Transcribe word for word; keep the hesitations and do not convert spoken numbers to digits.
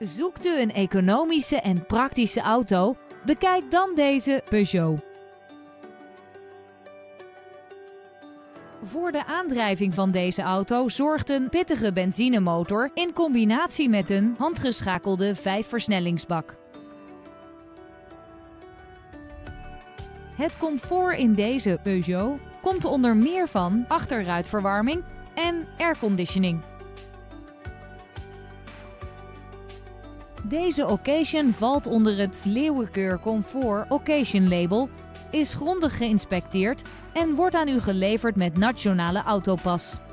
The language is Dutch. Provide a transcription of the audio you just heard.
Zoekt u een economische en praktische auto? Bekijk dan deze Peugeot. Voor de aandrijving van deze auto zorgt een pittige benzinemotor in combinatie met een handgeschakelde vijfversnellingsbak. Het comfort in deze Peugeot komt onder meer van achterruitverwarming en airconditioning. Deze occasion valt onder het Leeuwenkeur Comfort Occasion label, is grondig geïnspecteerd en wordt aan u geleverd met Nationale Autopas.